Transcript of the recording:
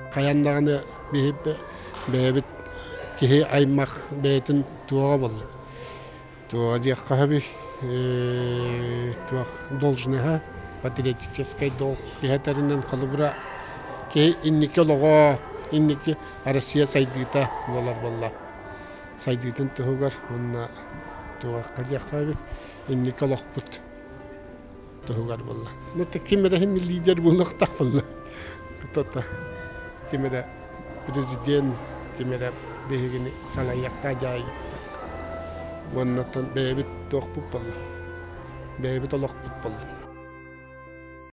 Kayanlarını bebit kihi aymak betin tuğa bol. Tuğa diye kahve tuğa должная патриотический долг кихатеринен калыбыра ки инники лого инники Россия сайдыта болар. Сайдытын тугар онна туға кадия kahve инники лохпут тугар болла. Ну таким рахим лидер булакта болла. Тота кимеде президент кимеде бегини салаякка жай. Воннотон бебит тохпуп болла. Бебит олохпут болла.